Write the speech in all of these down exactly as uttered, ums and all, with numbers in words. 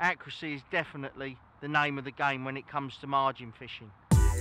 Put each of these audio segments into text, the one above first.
Accuracy is definitely the name of the game when it comes to margin fishing.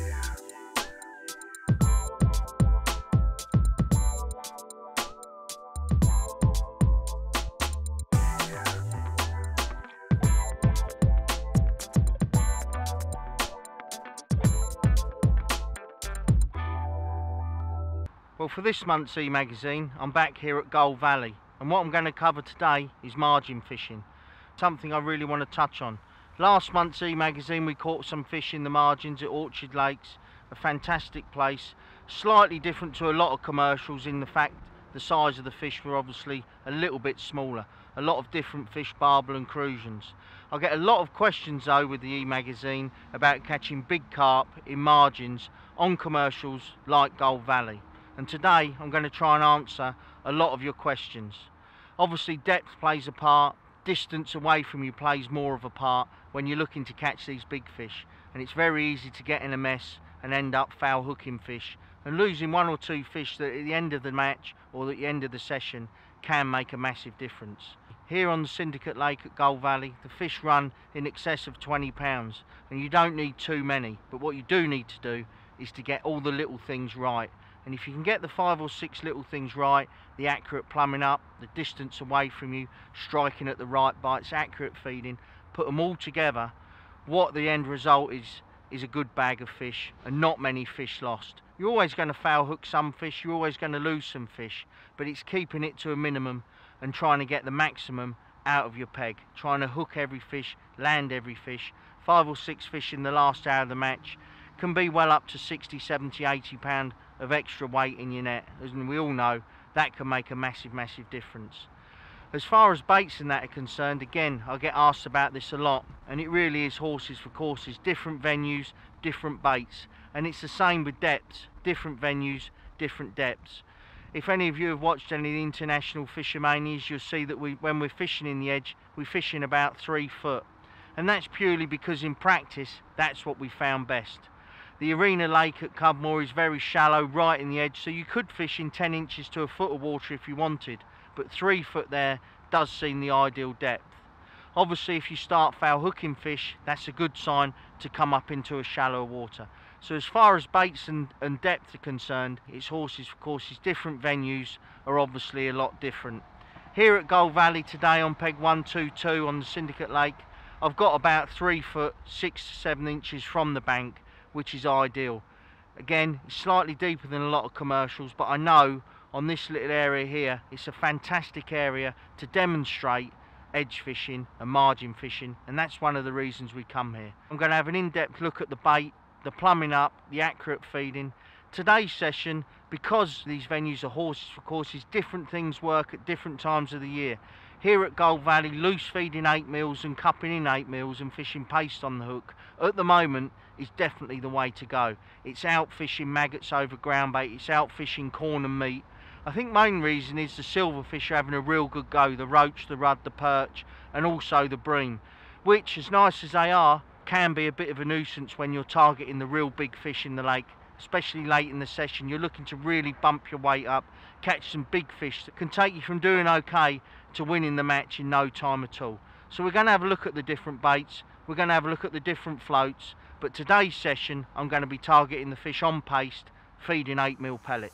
Well, for this month's e-magazine, I'm back here at Gold Valley, and what I'm going to cover today is margin fishing, something I really want to touch on. Last month's e-magazine we caught some fish in the margins at Orchard Lakes, a fantastic place, slightly different to a lot of commercials in the fact the size of the fish were obviously a little bit smaller, a lot of different fish, barbel and crucians. I get a lot of questions though with the e-magazine about catching big carp in margins on commercials like Gold Valley. And today I'm going to try and answer a lot of your questions. Obviously depth plays a part, distance away from you plays more of a part when you're looking to catch these big fish, and it's very easy to get in a mess and end up foul hooking fish and losing one or two fish that at the end of the match or at the end of the session can make a massive difference. Here on the Syndicate Lake at Gold Valley, the fish run in excess of twenty pounds, and you don't need too many, but what you do need to do is to get all the little things right. And if you can get the five or six little things right, the accurate plumbing up, the distance away from you, striking at the right bites, accurate feeding, put them all together, what the end result is, is a good bag of fish and not many fish lost. You're always going to foul hook some fish, you're always going to lose some fish, but it's keeping it to a minimum and trying to get the maximum out of your peg, trying to hook every fish, land every fish. Five or six fish in the last hour of the match can be well up to sixty, seventy, eighty pound of extra weight in your net, as we all know that can make a massive massive difference. As far as baits and that are concerned, again I get asked about this a lot, and it really is horses for courses, different venues, different baits, and it's the same with depths, different venues, different depths. If any of you have watched any of the international fishermanias, you'll see that we, when we're fishing in the edge, we fish in about three foot, and that's purely because in practice that's what we found best. The Arena Lake at Cudmore is very shallow, right in the edge, so you could fish in ten inches to a foot of water if you wanted, but three foot there does seem the ideal depth. Obviously if you start foul hooking fish, that's a good sign to come up into a shallower water. So as far as baits and, and depth are concerned, it's horses for courses, different venues are obviously a lot different. Here at Gold Valley today on peg one two two on the Syndicate Lake, I've got about three foot, six to seven inches from the bank, which is ideal. Again, it's slightly deeper than a lot of commercials, but I know on this little area here it's a fantastic area to demonstrate edge fishing and margin fishing, and that's one of the reasons we come here. I'm going to have an in-depth look at the bait, the plumbing up, the accurate feeding. Today's session, because these venues are horses for courses, different things work at different times of the year. Here at Gold Valley, loose feeding eight mils and cupping in eight mils and fishing paste on the hook at the moment is definitely the way to go. It's out fishing maggots over ground bait, it's out fishing corn and meat. I think main reason is the silverfish are having a real good go, the roach, the rudd, the perch and also the bream, which as nice as they are can be a bit of a nuisance when you're targeting the real big fish in the lake, especially late in the session. You're looking to really bump your weight up, catch some big fish that can take you from doing okay to winning the match in no time at all. So we're going to have a look at the different baits, we're going to have a look at the different floats, but today's session I'm going to be targeting the fish on paste, feeding eight mil pellets.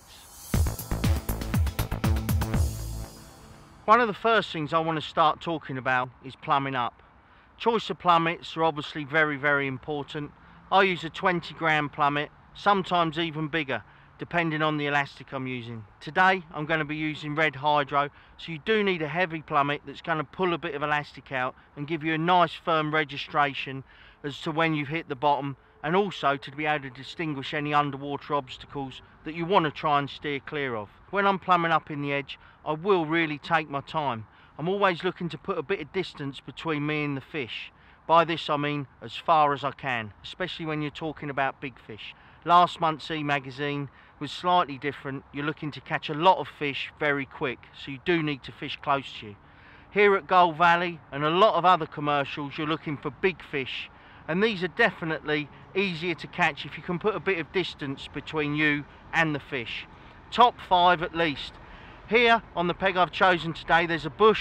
One of the first things I want to start talking about is plumbing up. Choice of plummets are obviously very very important. I use a twenty gram plummet, sometimes even bigger, depending on the elastic I'm using. Today I'm going to be using red hydro, so you do need a heavy plummet that's going to pull a bit of elastic out and give you a nice firm registration as to when you've hit the bottom, and also to be able to distinguish any underwater obstacles that you want to try and steer clear of. When I'm plumbing up in the edge, I will really take my time. I'm always looking to put a bit of distance between me and the fish. By this I mean as far as I can, especially when you're talking about big fish. Last month's e-magazine was slightly different. You're looking to catch a lot of fish very quick, so you do need to fish close to you. Here at Gold Valley and a lot of other commercials, you're looking for big fish, and these are definitely easier to catch if you can put a bit of distance between you and the fish. Top five at least. Here on the peg I've chosen today, there's a bush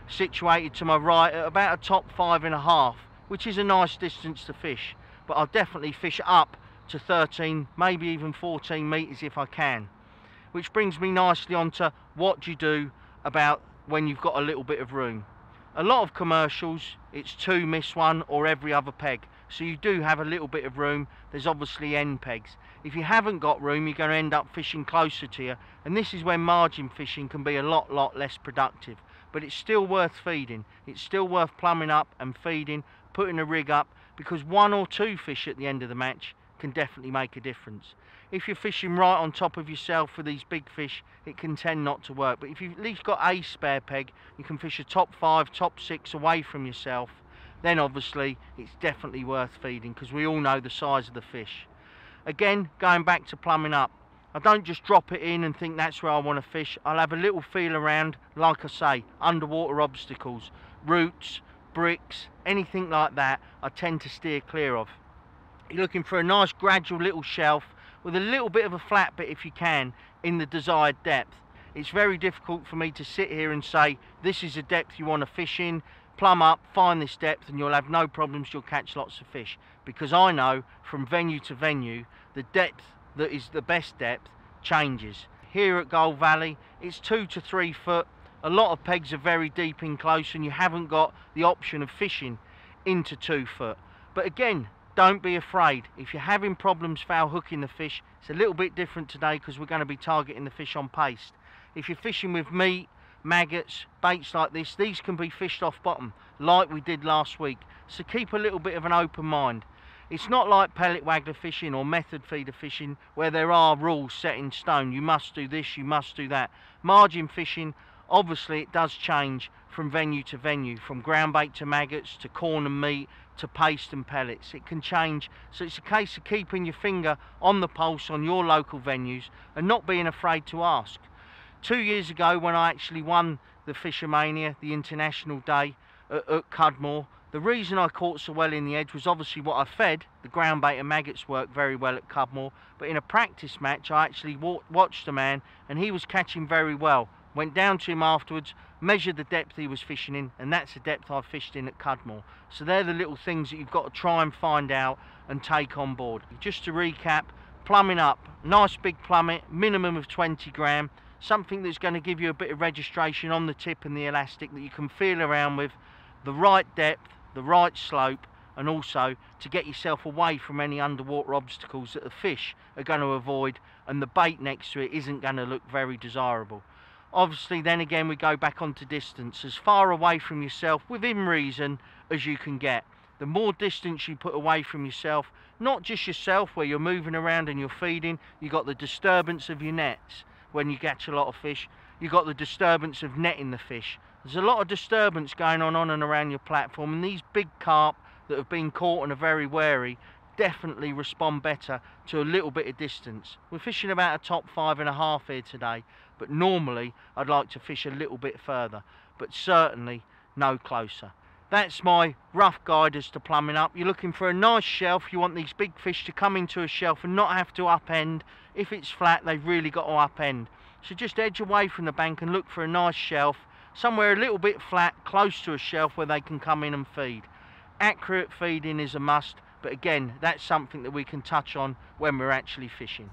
situated to my right at about a top five and a half, which is a nice distance to fish, but I'll definitely fish up to thirteen, maybe even fourteen metres if I can. Which brings me nicely on to what do you do about when you've got a little bit of room. A lot of commercials, it's two, miss one, or every other peg. So you do have a little bit of room. There's obviously end pegs. If you haven't got room, you're going to end up fishing closer to you. And this is when margin fishing can be a lot, lot less productive. But it's still worth feeding. It's still worth plumbing up and feeding, putting a rig up, because one or two fish at the end of the match can definitely make a difference. If you're fishing right on top of yourself for these big fish, it can tend not to work. But if you've at least got a spare peg, you can fish a top five, top six away from yourself, then obviously it's definitely worth feeding, because we all know the size of the fish. Again, going back to plumbing up, I don't just drop it in and think that's where I want to fish. I'll have a little feel around, like I say, underwater obstacles, roots, bricks, anything like that I tend to steer clear of. You're looking for a nice gradual little shelf with a little bit of a flat bit if you can in the desired depth. It's very difficult for me to sit here and say this is a depth you want to fish in, plumb up, find this depth and you'll have no problems, you'll catch lots of fish, because I know from venue to venue the depth that is the best depth changes. Here at Gold Valley it's two to three foot. A lot of pegs are very deep in close and you haven't got the option of fishing into two foot. But again, don't be afraid. If you're having problems foul hooking the fish, it's a little bit different today because we're going to be targeting the fish on paste. If you're fishing with meat, maggots, baits like this, these can be fished off bottom like we did last week. So keep a little bit of an open mind. It's not like pellet waggler fishing or method feeder fishing where there are rules set in stone. You must do this, you must do that. Margin fishing, obviously it does change from venue to venue, from ground bait to maggots to corn and meat to paste and pellets. It can change, so it's a case of keeping your finger on the pulse on your local venues and not being afraid to ask. Two years ago when I actually won the Fishermania, the international day at, at Cudmore, the reason I caught so well in the edge was obviously what I fed. The ground bait and maggots worked very well at Cudmore, but in a practice match I actually watched a man and he was catching very well. Went down to him afterwards, measured the depth he was fishing in, and that's the depth I fished in at Cudmore. So they're the little things that you've got to try and find out and take on board. Just to recap, plumbing up, nice big plummet, minimum of twenty gram, something that's going to give you a bit of registration on the tip and the elastic that you can feel around with, the right depth, the right slope, and also to get yourself away from any underwater obstacles that the fish are going to avoid and the bait next to it isn't going to look very desirable. Obviously then again we go back onto distance, as far away from yourself within reason as you can get. The more distance you put away from yourself, not just yourself where you're moving around and you're feeding, you've got the disturbance of your nets when you catch a lot of fish, you've got the disturbance of netting the fish. There's a lot of disturbance going on on and around your platform, and these big carp that have been caught and are very wary definitely respond better to a little bit of distance. We're fishing about a top five and a half here today, but normally I'd like to fish a little bit further, but certainly no closer. That's my rough guide as to plumbing up. You're looking for a nice shelf. You want these big fish to come into a shelf and not have to upend. If it's flat, they've really got to upend. So just edge away from the bank and look for a nice shelf, somewhere a little bit flat, close to a shelf where they can come in and feed. Accurate feeding is a must, but again, that's something that we can touch on when we're actually fishing.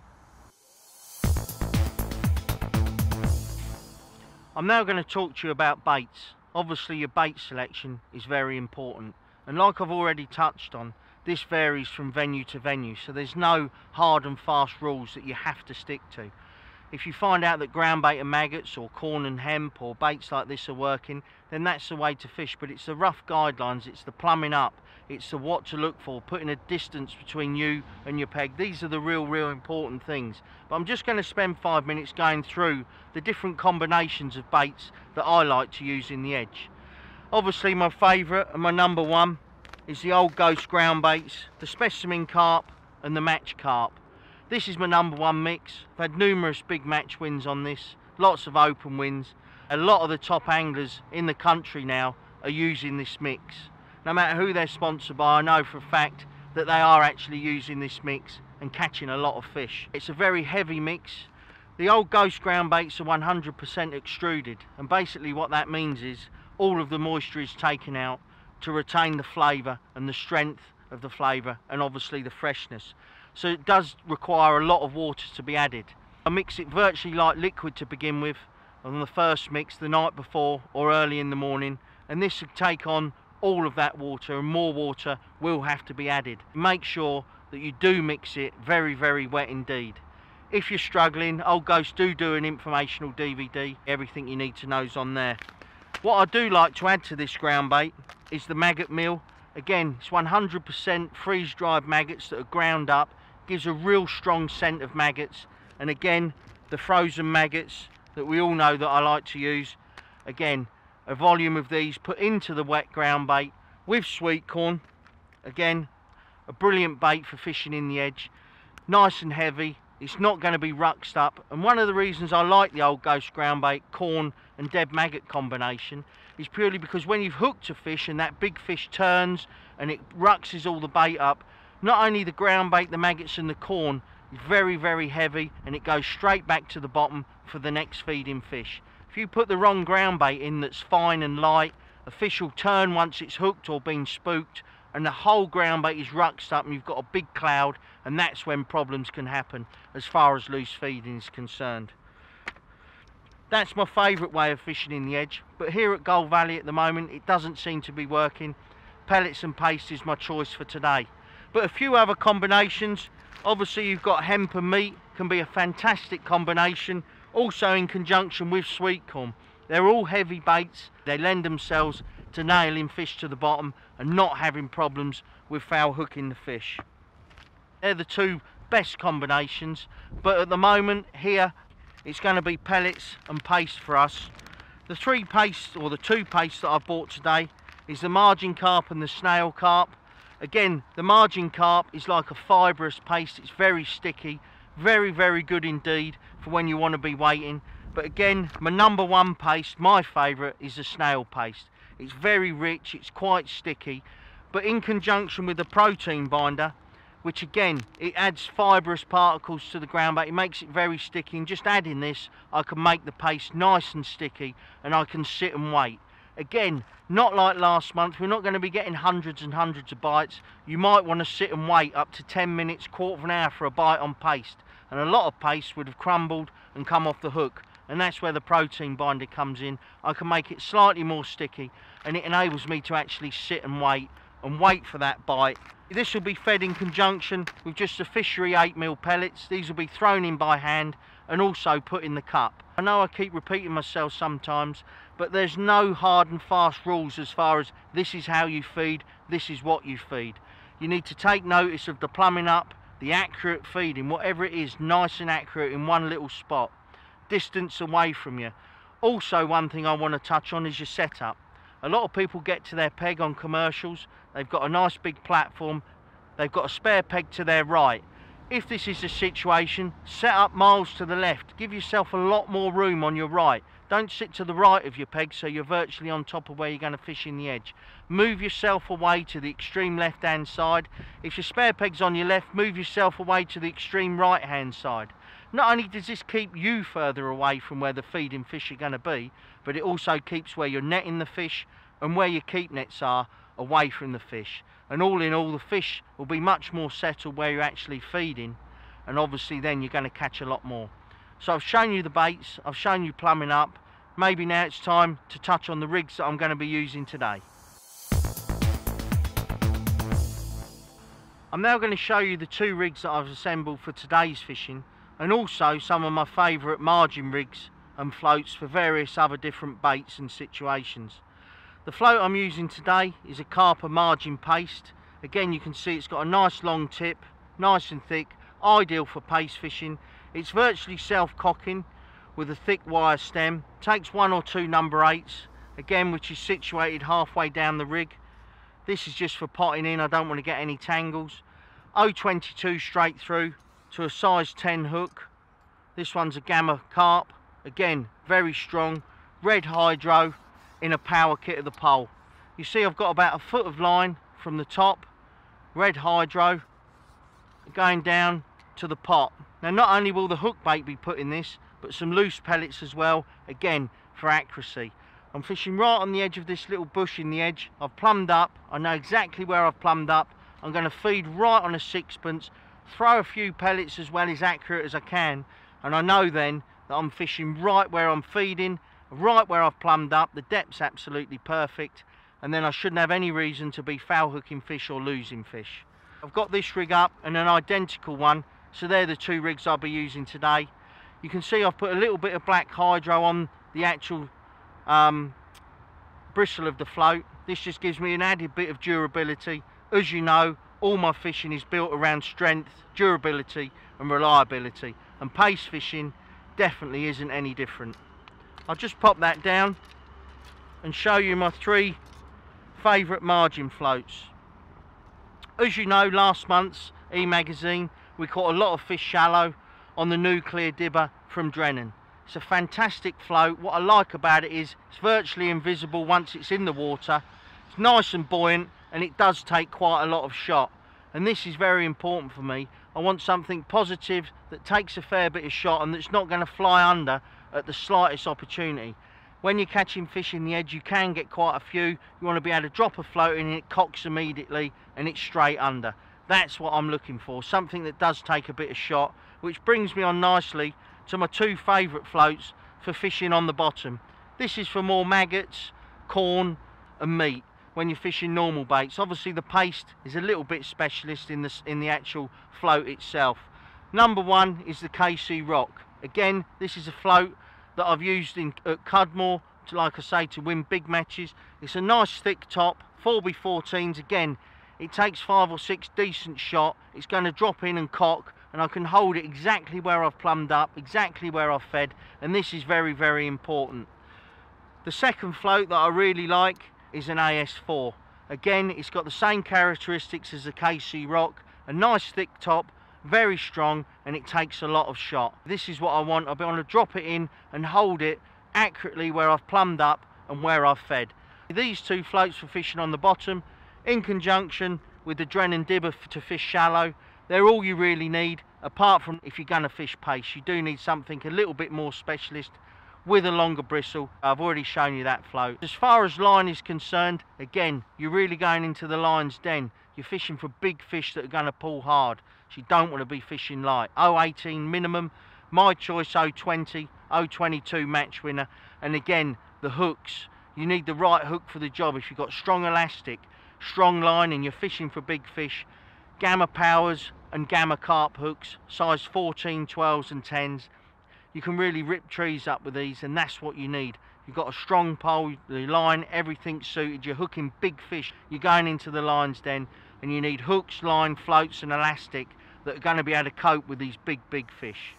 I'm now going to talk to you about baits. Obviously your bait selection is very important, and like I've already touched on, this varies from venue to venue, so there's no hard and fast rules that you have to stick to. If you find out that ground bait and maggots or corn and hemp or baits like this are working, then that's the way to fish. But it's the rough guidelines, it's the plumbing up, it's the what to look for, putting a distance between you and your peg. These are the real, real important things. But I'm just going to spend five minutes going through the different combinations of baits that I like to use in the edge. Obviously my favourite and my number one is the old ghost ground baits, the specimen carp and the match carp. This is my number one mix. I've had numerous big match wins on this, lots of open wins. A lot of the top anglers in the country now are using this mix. No matter who they're sponsored by, I know for a fact that they are actually using this mix and catching a lot of fish. It's a very heavy mix. The old ghost ground baits are one hundred percent extruded, and basically what that means is all of the moisture is taken out to retain the flavour and the strength of the flavour, and obviously the freshness. So it does require a lot of water to be added. I mix it virtually like liquid to begin with on the first mix the night before or early in the morning, and this will take on all of that water, and more water will have to be added. Make sure that you do mix it very very wet indeed. If you're struggling, Old Ghost do do an informational D V D. Everything you need to know is on there. What I do like to add to this ground bait is the maggot meal. Again, it's one hundred percent freeze-dried maggots that are ground up. Gives a real strong scent of maggots. And again, the frozen maggots that we all know that I like to use. Again, a volume of these put into the wet ground bait with sweet corn. Again, a brilliant bait for fishing in the edge. Nice and heavy. It's not going to be ruxed up, and one of the reasons I like the Old Ghost ground bait, corn and dead maggot combination, is purely because when you've hooked a fish and that big fish turns and it ruxes all the bait up, not only the ground bait, the maggots and the corn is very very heavy, and it goes straight back to the bottom for the next feeding fish. If you put the wrong ground bait in that's fine and light, a fish will turn once it's hooked or been spooked, and the whole ground bait is ruxed up and you've got a big cloud, and that's when problems can happen as far as loose feeding is concerned. That's my favourite way of fishing in the edge, but here at Gold Valley at the moment it doesn't seem to be working. Pellets and paste is my choice for today, but a few other combinations. Obviously you've got hemp and meat, can be a fantastic combination, also in conjunction with sweet corn. They're all heavy baits, they lend themselves to nailing fish to the bottom and not having problems with foul hooking the fish. They're the two best combinations, but at the moment here it's going to be pellets and paste for us. The three pastes, or the two pastes that I've bought today, is the margin carp and the snail carp. Again, the margin carp is like a fibrous paste, it's very sticky, very very good indeed for when you want to be waiting. But again, my number one paste, my favourite, is the snail paste. It's very rich, it's quite sticky, but in conjunction with the protein binder, which again, it adds fibrous particles to the ground bait, it makes it very sticky, and just adding this, I can make the paste nice and sticky, and I can sit and wait. Again, not like last month, we're not going to be getting hundreds and hundreds of bites. You might want to sit and wait up to ten minutes, quarter of an hour for a bite on paste, and a lot of paste would have crumbled and come off the hook. And that's where the protein binder comes in. I can make it slightly more sticky, and it enables me to actually sit and wait and wait for that bite. This will be fed in conjunction with just the fishery eight mil pellets. These will be thrown in by hand and also put in the cup. I know I keep repeating myself sometimes, but there's no hard and fast rules as far as this is how you feed, this is what you feed. You need to take notice of the plumbing up, the accurate feeding, whatever it is, nice and accurate in one little spot, distance away from you. Also, one thing I want to touch on is your setup. A lot of people get to their peg on commercials, they've got a nice big platform, they've got a spare peg to their right. If this is the situation, set up miles to the left, give yourself a lot more room on your right. Don't sit to the right of your peg so you're virtually on top of where you're going to fish in the edge. Move yourself away to the extreme left hand side. If your spare peg's on your left, move yourself away to the extreme right hand side. Not only does this keep you further away from where the feeding fish are going to be, but it also keeps where you're netting the fish and where your keep nets are away from the fish. And all in all, the fish will be much more settled where you're actually feeding, and obviously then you're going to catch a lot more. So I've shown you the baits, I've shown you plumbing up. Maybe now it's time to touch on the rigs that I'm going to be using today. I'm now going to show you the two rigs that I've assembled for today's fishing, and also some of my favourite margin rigs and floats for various other different baits and situations. The float I'm using today is a carp margin paste. Again, you can see it's got a nice long tip, nice and thick, ideal for paste fishing. It's virtually self-cocking with a thick wire stem. Takes one or two number eights, again, which is situated halfway down the rig. This is just for potting in, I don't want to get any tangles. oh twenty-two straight through to a size ten hook. This one's a Gamma carp, again very strong, red hydro in a power kit of the pole. You see I've got about a foot of line from the top, red hydro, going down to the pot. Now not only will the hook bait be put in this, but some loose pellets as well, again for accuracy. I'm fishing right on the edge of this little bush in the edge. I've plumbed up, I know exactly where I've plumbed up. I'm going to feed right on a sixpence, throw a few pellets as well as accurate as I can, and I know then that I'm fishing right where I'm feeding, right where I've plumbed up. The depth's absolutely perfect, and then I shouldn't have any reason to be foul hooking fish or losing fish. I've got this rig up and an identical one, so they're the two rigs I'll be using today. You can see I've put a little bit of black hydro on the actual um, bristle of the float. This just gives me an added bit of durability. As you know, all my fishing is built around strength, durability and reliability, and pace fishing definitely isn't any different. I'll just pop that down and show you my three favourite margin floats. As you know, last month's E-Magazine we caught a lot of fish shallow on the nuclear dibber from Drennan. It's a fantastic float. What I like about it is it's virtually invisible once it's in the water. It's nice and buoyant, and it does take quite a lot of shot, and this is very important for me. I want something positive that takes a fair bit of shot and that's not going to fly under at the slightest opportunity. When you're catching fish in the edge, you can get quite a few. You want to be able to drop a float in and it cocks immediately and it's straight under. That's what I'm looking for, something that does take a bit of shot, which brings me on nicely to my two favourite floats for fishing on the bottom. This is for more maggots, corn and meat when you're fishing normal baits. Obviously the paste is a little bit specialist in the, in the actual float itself. Number one is the K C Rock. Again, this is a float that I've used in, at Cudmore, to, like I say, to win big matches. It's a nice thick top, four by fourteens. Again, it takes five or six decent shot. It's going to drop in and cock, and I can hold it exactly where I've plumbed up, exactly where I've fed, and this is very, very important. The second float that I really like is an A S four. Again, it's got the same characteristics as the K C Rock, a nice thick top, very strong, and it takes a lot of shot. This is what I want. I want to drop it in and hold it accurately where I've plumbed up and where I've fed. These two floats for fishing on the bottom, in conjunction with the Drennan dibber to fish shallow, they're all you really need, apart from if you're going to fish pace. You do need something a little bit more specialist with a longer bristle. I've already shown you that float. As far as line is concerned, again, you're really going into the lion's den. You're fishing for big fish that are going to pull hard, so you don't want to be fishing light. oh eighteen minimum, my choice oh twenty, oh twenty-two match winner. And again, the hooks, you need the right hook for the job. If you've got strong elastic, strong line and you're fishing for big fish, Gamma Powers and Gamma Carp hooks, size fourteen, twelves and tens. You can really rip trees up with these, and that's what you need. You've got a strong pole, the line, everything's suited. You're hooking big fish. You're going into the lion's den, and you need hooks, line, floats and elastic that are going to be able to cope with these big, big fish.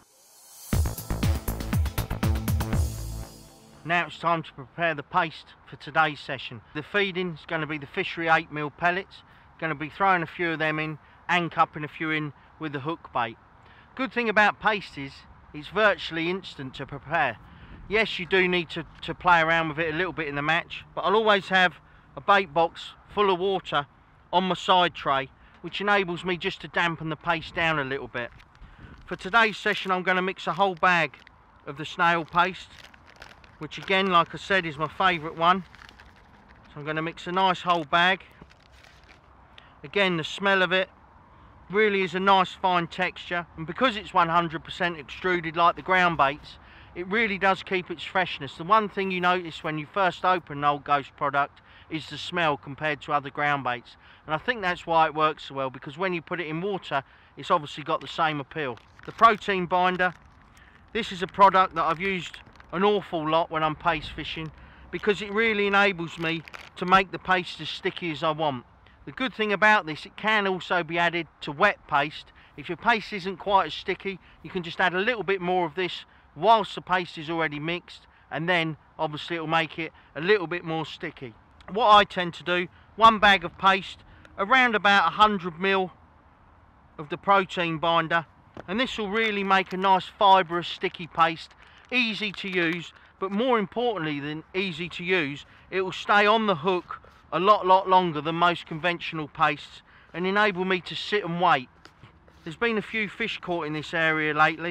Now it's time to prepare the paste for today's session. The feeding is going to be the Fishery eight mil pellets. Going to be throwing a few of them in and cupping a few in with the hook bait. Good thing about paste is it's virtually instant to prepare. Yes, you do need to, to play around with it a little bit in the match, but I'll always have a bait box full of water on my side tray, which enables me just to dampen the paste down a little bit. For today's session, I'm going to mix a whole bag of the snail paste, which again, like I said, is my favourite one. So I'm going to mix a nice whole bag. Again, the smell of it really is a nice fine texture, and because it's one hundred percent extruded like the ground baits, it really does keep its freshness. The one thing you notice when you first open an Old Ghost product is the smell compared to other ground baits, and I think that's why it works so well, because when you put it in water, it's obviously got the same appeal. The protein binder, this is a product that I've used an awful lot when I'm paste fishing, because it really enables me to make the paste as sticky as I want. The good thing about this, it can also be added to wet paste. If your paste isn't quite as sticky, you can just add a little bit more of this whilst the paste is already mixed, and then obviously it will make it a little bit more sticky. What I tend to do, one bag of paste, around about one hundred mil of the protein binder, and this will really make a nice fibrous sticky paste, easy to use, but more importantly than easy to use, it will stay on the hook a lot lot longer than most conventional pastes and enable me to sit and wait. There's been a few fish caught in this area lately,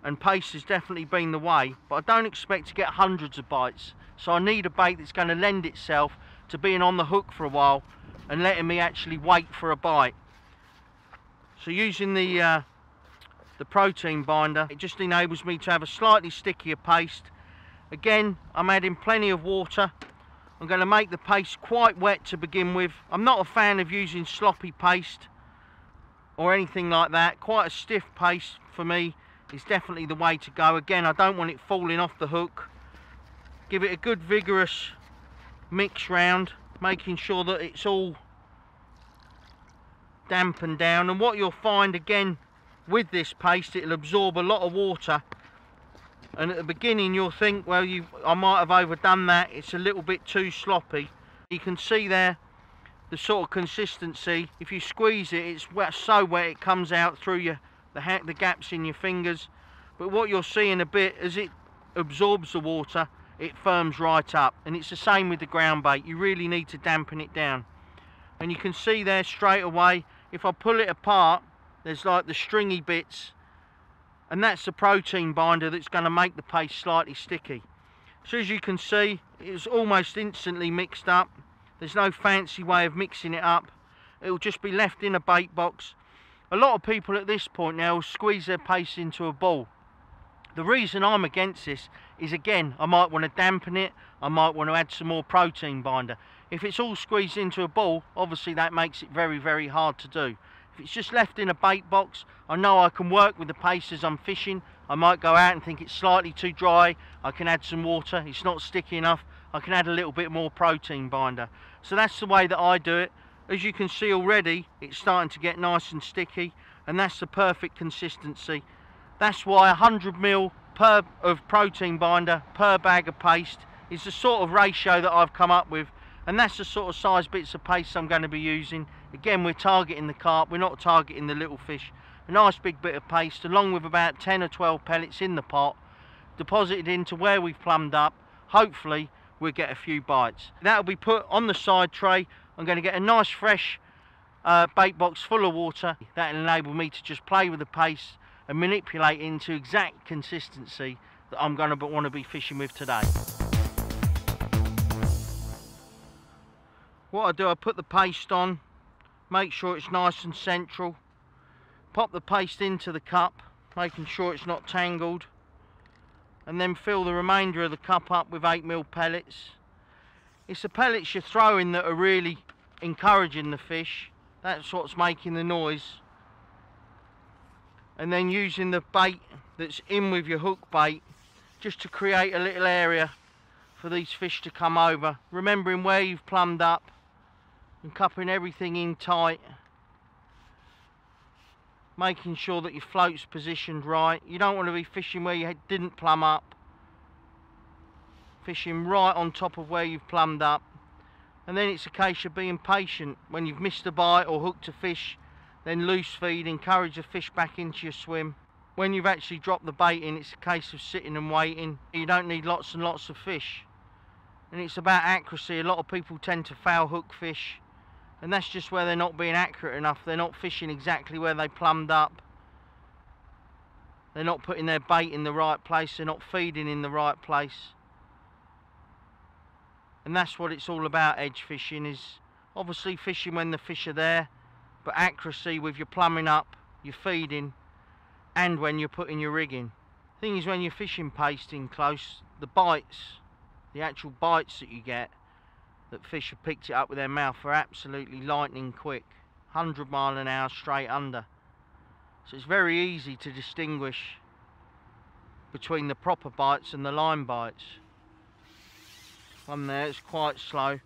and paste has definitely been the way, but I don't expect to get hundreds of bites, so I need a bait that's going to lend itself to being on the hook for a while and letting me actually wait for a bite. So using the uh, the protein binder, it just enables me to have a slightly stickier paste. Again, I'm adding plenty of water. I'm going to make the paste quite wet to begin with. I'm not a fan of using sloppy paste or anything like that. Quite a stiff paste for me is definitely the way to go. Again, I don't want it falling off the hook. Give it a good vigorous mix round, making sure that it's all dampened down. And what you'll find again with this paste, it'll absorb a lot of water, and at the beginning you'll think, well, you I might have overdone that, it's a little bit too sloppy. You can see there the sort of consistency. If you squeeze it, it's wet, so wet it comes out through your the, ha the gaps in your fingers. But what you'll see in a bit, as it absorbs the water, it firms right up. And it's the same with the ground bait. You really need to dampen it down. And you can see there straight away, if I pull it apart, there's like the stringy bits, and that's the protein binder that's going to make the paste slightly sticky. So as you can see, it's almost instantly mixed up. There's no fancy way of mixing it up. It'll just be left in a bait box. A lot of people at this point now will squeeze their paste into a ball. The reason I'm against this is, again, I might want to dampen it, I might want to add some more protein binder. If it's all squeezed into a ball, obviously that makes it very, very hard to do. If it's just left in a bait box, I know I can work with the paste as I'm fishing. I might go out and think it's slightly too dry, I can add some water, it's not sticky enough, I can add a little bit more protein binder. So that's the way that I do it. As you can see already, it's starting to get nice and sticky, and that's the perfect consistency. That's why one hundred mil per of protein binder per bag of paste is the sort of ratio that I've come up with, and that's the sort of size bits of paste I'm going to be using. Again, we're targeting the carp, we're not targeting the little fish. A nice big bit of paste along with about ten or twelve pellets in the pot, deposited into where we've plumbed up. Hopefully we'll get a few bites. That'll be put on the side tray. I'm going to get a nice fresh uh, bait box full of water. That'll enable me to just play with the paste and manipulate into exact consistency that I'm going to want to be fishing with today. What I do, I put the paste on, make sure it's nice and central, pop the paste into the cup, making sure it's not tangled, and then fill the remainder of the cup up with eight mil pellets. It's the pellets you're throwing that are really encouraging the fish. That's what's making the noise. And then using the bait that's in with your hook bait just to create a little area for these fish to come over, remembering where you've plumbed up and cupping everything in tight, making sure that your float's positioned right. You don't want to be fishing where you didn't plumb up, fishing right on top of where you've plumbed up. And then it's a case of being patient. When you've missed a bite or hooked a fish, then loose feed, encourage the fish back into your swim. When you've actually dropped the bait in, it's a case of sitting and waiting. You don't need lots and lots of fish. And it's about accuracy. A lot of people tend to foul hook fish, and that's just where they're not being accurate enough. They're not fishing exactly where they plumbed up. They're not putting their bait in the right place. They're not feeding in the right place. And that's what it's all about, edge fishing, is obviously fishing when the fish are there, but accuracy with your plumbing up, your feeding, and when you're putting your rig in. The thing is, when you're fishing paste in close, the bites, the actual bites that you get, that fish have picked it up with their mouth, are absolutely lightning quick, one hundred mile an hour straight under. So it's very easy to distinguish between the proper bites and the line bites. One there, it's quite slow.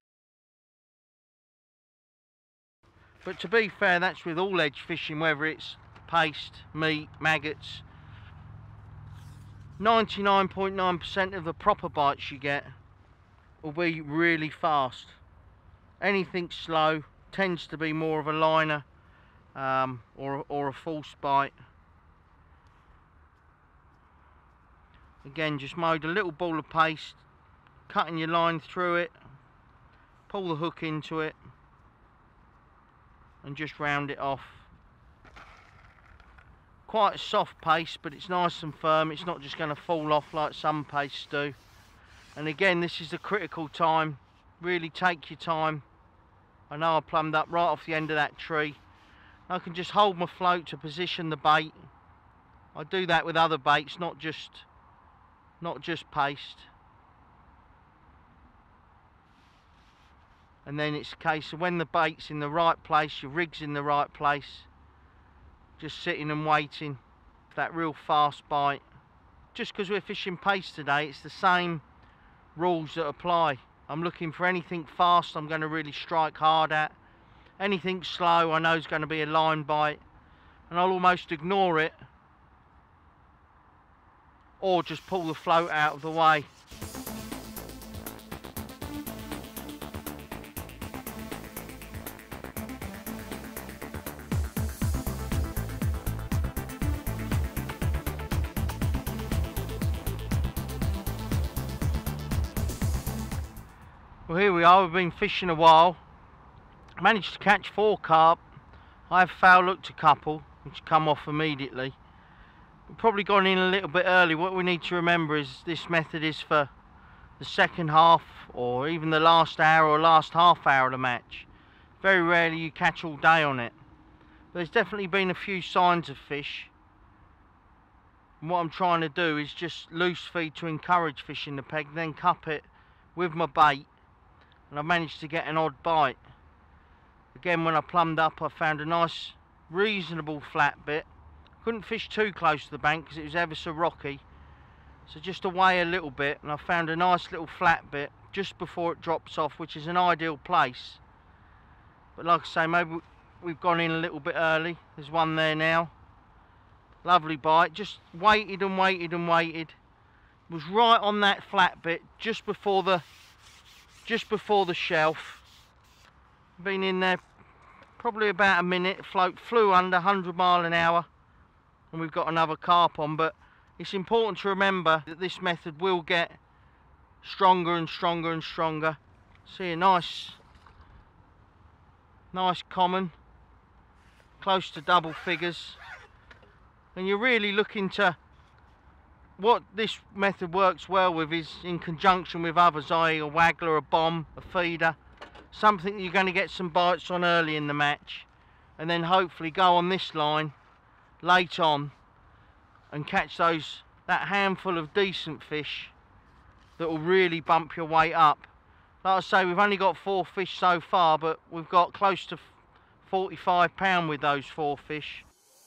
But to be fair, that's with all edge fishing, whether it's paste, meat, maggots. ninety-nine point nine percent of the proper bites you get will be really fast. Anything slow tends to be more of a liner um, or, or a false bite. Again, just mode a little ball of paste, cutting your line through it, pull the hook into it, and just round it off. quite a soft paste, but it's nice and firm. It's not just going to fall off like some pastes do. And again, this is a critical time. Really take your time. I know I plumbed up right off the end of that tree. I can just hold my float to position the bait. I do that with other baits, not just not just paste. And then it's a case of when the bait's in the right place, your rig's in the right place, just sitting and waiting for that real fast bite. Just because we're fishing paste today, it's the same rules that apply. I'm looking for anything fast I'm going to really strike hard at. Anything slow I know is going to be a line bite, and I'll almost ignore it or just pull the float out of the way. Well, here we are. We've been fishing a while. Managed to catch four carp. I have foul looked a couple which come off immediately. We've probably gone in a little bit early. What we need to remember is this method is for the second half or even the last hour or last half hour of the match. Very rarely you catch all day on it. But there's definitely been a few signs of fish. And what I'm trying to do is just loose feed to encourage fish in the peg, then cup it with my bait, and I've managed to get an odd bite. Again, when I plumbed up, I found a nice reasonable flat bit. Couldn't fish too close to the bank because it was ever so rocky, so just away a little bit, and I found a nice little flat bit just before it drops off, which is an ideal place. But like I say, maybe we've gone in a little bit early. There's one there now. Lovely bite. Just waited and waited and waited. It was right on that flat bit just before the just before the shelf. Been in there probably about a minute. Float flew under one hundred mile an hour, and we've got another carp on. But it's important to remember that this method will get stronger and stronger and stronger. See a nice nice common, close to double figures, and you're really looking to, what this method works well with is in conjunction with others, that is a waggler, a bomb, a feeder, something that you're going to get some bites on early in the match, and then hopefully go on this line late on and catch those that handful of decent fish that will really bump your weight up. Like I say, we've only got four fish so far, but we've got close to forty-five pound with those four fish.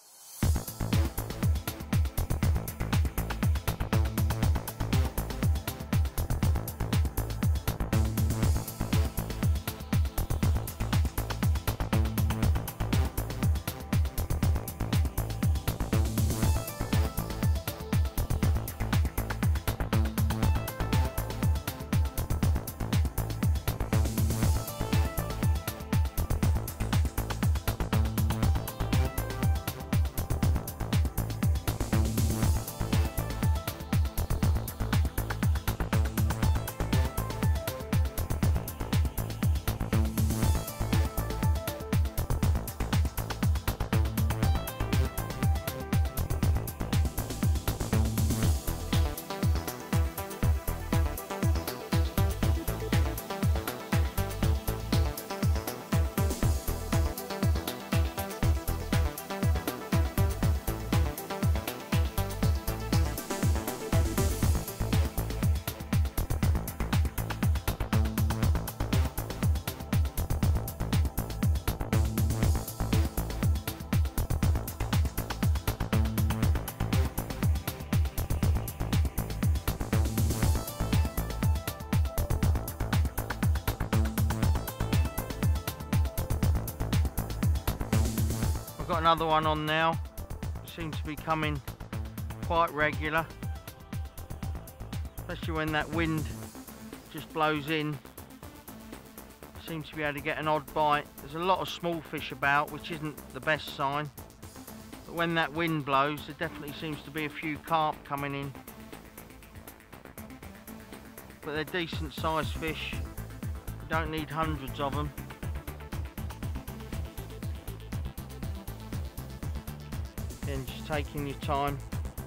I've got another one on now. Seems to be coming quite regular, especially when that wind just blows in. Seems to be able to get an odd bite. There's a lot of small fish about, which isn't the best sign, but when that wind blows there definitely seems to be a few carp coming in. But they're decent sized fish. You don't need hundreds of them. Again, just taking your time,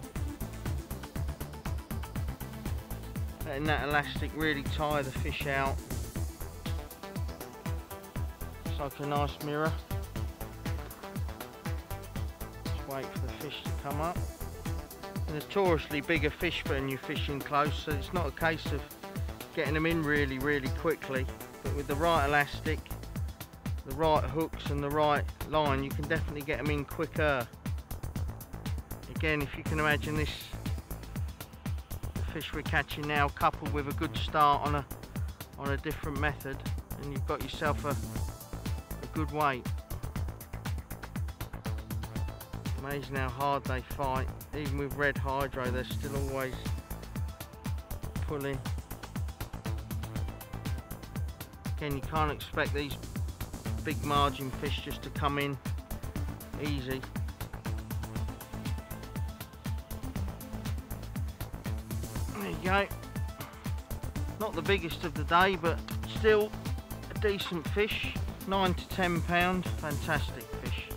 letting that elastic really tie the fish out. It's like a nice mirror. Just wait for the fish to come up. And notoriously bigger fish when you're fishing close, so it's not a case of getting them in really, really quickly. But with the right elastic, the right hooks and the right line, you can definitely get them in quicker. Again, if you can imagine this, the fish we're catching now coupled with a good start on a on a different method, and you've got yourself a, a good weight. Amazing how hard they fight. Even with red hydro, they're still always pulling. Again, you can't expect these big margin fish just to come in easy. There you go. Not the biggest of the day, but still a decent fish. nine to ten pound, fantastic fish.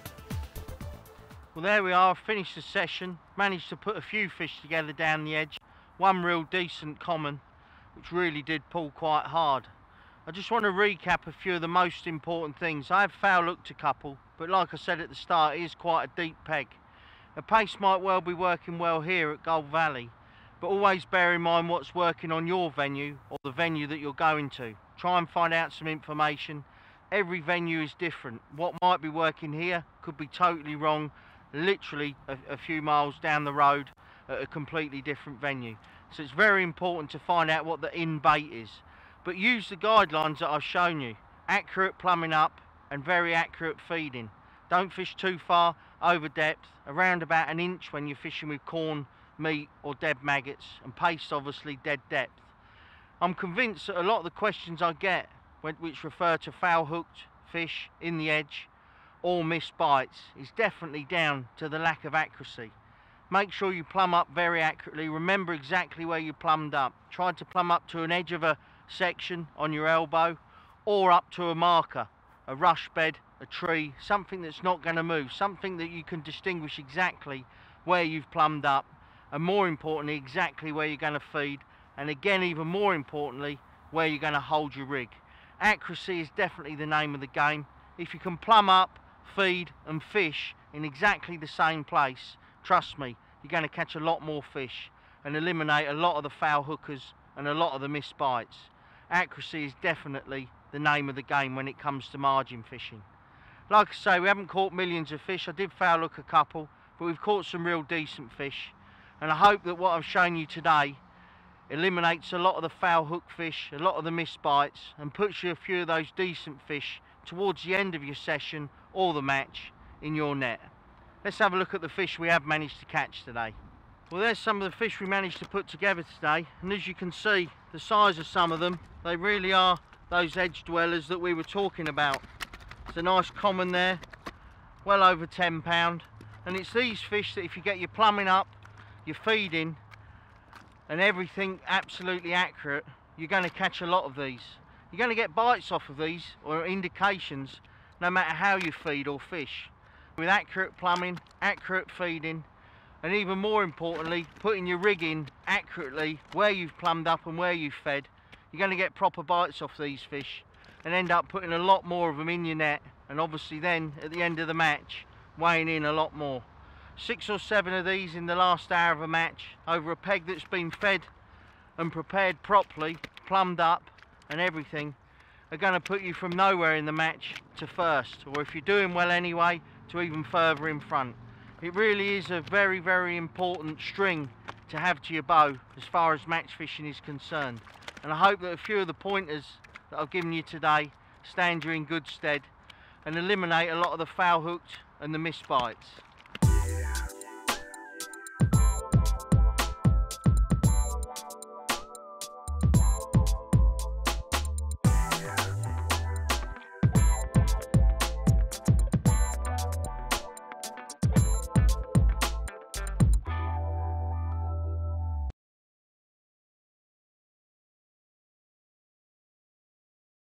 Well, there we are, finished the session. Managed to put a few fish together down the edge. One real decent common, which really did pull quite hard. I just want to recap a few of the most important things. I have foul hooked a couple, but like I said at the start, it is quite a deep peg. A pace might well be working well here at Gold Valley, but always bear in mind what's working on your venue or the venue that you're going to. Try and find out some information. Every venue is different. What might be working here could be totally wrong, literally a, a few miles down the road at a completely different venue. So it's very important to find out what the in bait is. But use the guidelines that I've shown you. Accurate plumbing up and very accurate feeding. Don't fish too far over depth, around about an inch when you're fishing with corn, meat or dead maggots, and pace obviously dead depth. I'm convinced that a lot of the questions I get which refer to foul hooked fish in the edge or missed bites is definitely down to the lack of accuracy. Make sure you plumb up very accurately. Remember exactly where you plumbed up. Try to plumb up to an edge of a section on your elbow or up to a marker, a rush bed, a tree, something that's not going to move, something that you can distinguish exactly where you've plumbed up, and more importantly exactly where you're going to feed, and again even more importantly where you're going to hold your rig. Accuracy is definitely the name of the game. If you can plumb up, feed and fish in exactly the same place, trust me, you're going to catch a lot more fish and eliminate a lot of the foul hookers and a lot of the missed bites. Accuracy is definitely the name of the game when it comes to margin fishing. Like I say, we haven't caught millions of fish. I did foul hook a couple, but we've caught some real decent fish, and I hope that what I've shown you today eliminates a lot of the foul hook fish, a lot of the missed bites, and puts you a few of those decent fish towards the end of your session or the match in your net. Let's have a look at the fish we have managed to catch today. Well, there's some of the fish we managed to put together today, and as you can see, the size of some of them, they really are those edge dwellers that we were talking about. It's a nice common there, well over ten pound, and it's these fish that if you get your plumbing up, your feeding and everything absolutely accurate, you're going to catch a lot of these. You're going to get bites off of these or indications no matter how you feed or fish. With accurate plumbing, accurate feeding, and even more importantly, putting your rig in accurately where you've plumbed up and where you've fed, you're going to get proper bites off these fish and end up putting a lot more of them in your net, and obviously then at the end of the match weighing in a lot more. Six or seven of these in the last hour of a match over a peg that's been fed and prepared properly, plumbed up and everything, are going to put you from nowhere in the match to first, or if you're doing well anyway, to even further in front. It really is a very, very important string to have to your bow as far as match fishing is concerned. And I hope that a few of the pointers that I've given you today stand you in good stead and eliminate a lot of the foul hooked and the missed bites.